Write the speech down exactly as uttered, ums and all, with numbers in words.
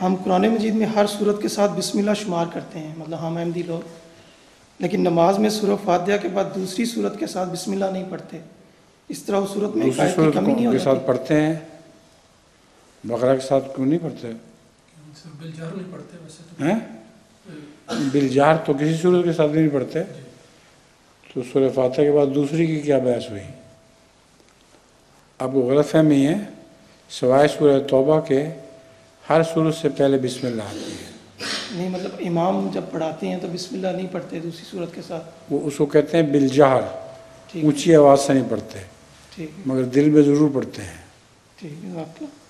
हम कुरान मजीद में हर सूरत के साथ बिस्मिल्लाह शुमार करते हैं, मतलब हम अहमदी लोग, लेकिन नमाज में सूरह फातिहा के बाद दूसरी सूरत के साथ बिस्मिल्लाह नहीं पढ़ते। इस तरह उस सूरत में दूसरी आयत की सूरत कमी नहीं हो के साथ जाती? पढ़ते हैं, बकरा के साथ क्यों नहीं पढ़ते बिलजार नहीं पढ़ते वैसे तो। हैं? बिलजार तो किसी सूरत के साथ भी नहीं पढ़ते। तो सूरह फातिहा के बाद दूसरी की क्या बहस हुई? आपको गलतफहमी है, सवाए सूरह तौबा के हर सूरत से पहले बिस्मिल्लाह आती है। नहीं, मतलब इमाम जब पढ़ाते हैं तो बिस्मिल्लाह नहीं पढ़ते दूसरी सूरत के साथ? वो उसको कहते हैं बिलजहर, ठीक ऊंची आवाज़ से नहीं पढ़ते, ठीक है मगर दिल में ज़रूर पढ़ते हैं। ठीक है आपका।